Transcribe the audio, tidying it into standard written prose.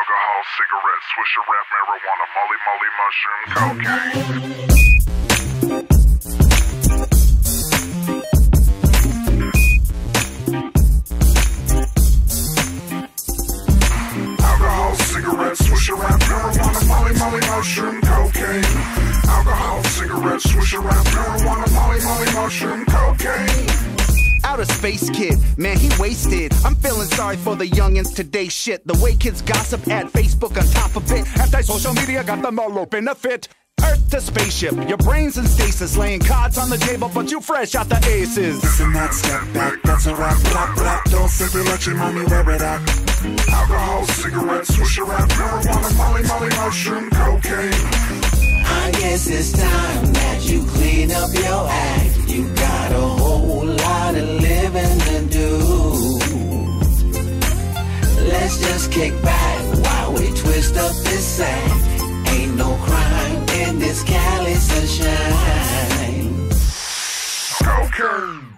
Alcohol, cigarettes, swisher rap, marijuana, molly, mushroom, cocaine. Alcohol, cigarettes, swisher rap, marijuana, molly, mushroom, cocaine. Alcohol, cigarettes, swisher rap, marijuana, molly, mushroom, cocaine. Outer space kid, man, he wasted. I'm feeling sorry for the youngins today. Shit, the way kids gossip, add Facebook on top of it. Anti-social media got them all up in a fit. Earth to spaceship, your brains in stasis, laying cards on the table, but you fresh out the aces. Listen, that step back, that's a rap, rap, rap. Don't sip it, let your mommy wear it out. Alcohol, cigarettes, swisher rap, marijuana, molly, mushroom, cocaine. I guess it's time that you clean up your act. You got a whole lot of living to do. Let's just kick back while we twist up this sack. Ain't no crime in this Cali sunshine. Cocaine.